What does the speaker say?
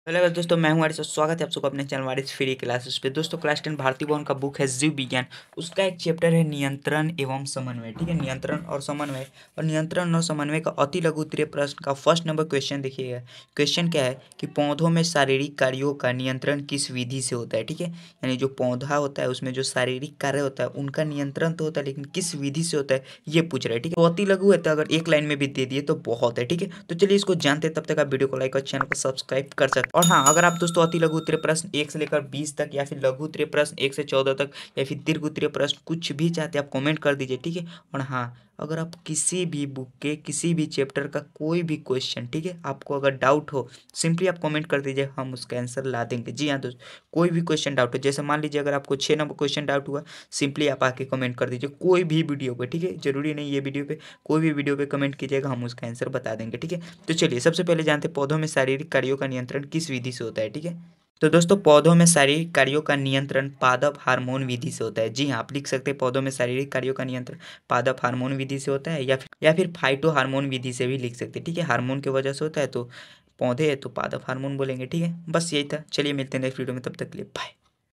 Hello guys, दोस्तों मैं हूं वारिस और स्वागत है आप सबका अपने चैनल वारिस फ्री क्लासेस पे। दोस्तों क्लास 10 भारतीय भवन का बुक है जीव विज्ञान। उसका एक चैप्टर है नियंत्रण एवं समन्वय। ठीक है, नियंत्रण और समन्वय। और नियंत्रण और समन्वय का अति लघु उत्तरीय प्रश्न का फर्स्ट नंबर क्वेश्चन देखिएगा। क्वेश्चन क्या है कि पौधों में शारीरिक कार्यों का नियंत्रण किस विधि से होता है। ठीक है, यानी जो पौधा होता है उसमें जो शारीरिक कार्य होता है उनका नियंत्रण तो होता है, लेकिन किस विधि से होता है ये पूछ रहा है। ठीक है, तो अति लघु है तो अगर एक लाइन में भी दे दिए तो बहुत है। ठीक है, तो चलिए इसको जानते हैं। तब तक आप वीडियो को लाइक और चैनल को सब्सक्राइब कर सकते हैं। और हाँ, अगर आप दोस्तों अति लघु उत्तरीय प्रश्न 1 से लेकर 20 तक या फिर लघु उत्तरीय प्रश्न 1 से 14 तक या फिर दीर्घ उत्तरीय प्रश्न कुछ भी चाहते हैं आप कमेंट कर दीजिए। ठीक है, और हाँ, अगर आप किसी भी बुक के किसी भी चैप्टर का कोई भी क्वेश्चन, ठीक है, आपको अगर डाउट हो सिंपली आप कमेंट कर दीजिए, हम उसका आंसर ला देंगे। जी हाँ दोस्त, कोई भी क्वेश्चन डाउट हो, जैसे मान लीजिए अगर आपको 6 नंबर क्वेश्चन डाउट हुआ, सिंपली आप आके कमेंट कर दीजिए कोई भी वीडियो पे। ठीक है, जरूरी नहीं ये वीडियो पे, कोई भी वीडियो पे कमेंट कीजिएगा, हम उसका आंसर बता देंगे। ठीक है, तो चलिए सबसे पहले जानते हैं पौधों में शारीरिक कार्यों का नियंत्रण किस विधि से होता है। ठीक है, तो दोस्तों पौधों में शारीरिक कार्यों का नियंत्रण पादप हार्मोन विधि से होता है। जी हाँ, आप लिख सकते हैं पौधों में शारीरिक कार्यों का नियंत्रण पादप हार्मोन विधि से होता है, या फिर फाइटो हार्मोन विधि से भी लिख सकते हैं। ठीक है, हार्मोन की वजह से होता है तो पौधे है तो पादप हार्मोन बोलेंगे। ठीक है, बस यही था। चलिए मिलते हैं नेक्स्ट वीडियो में, तब तक के लिए बाय।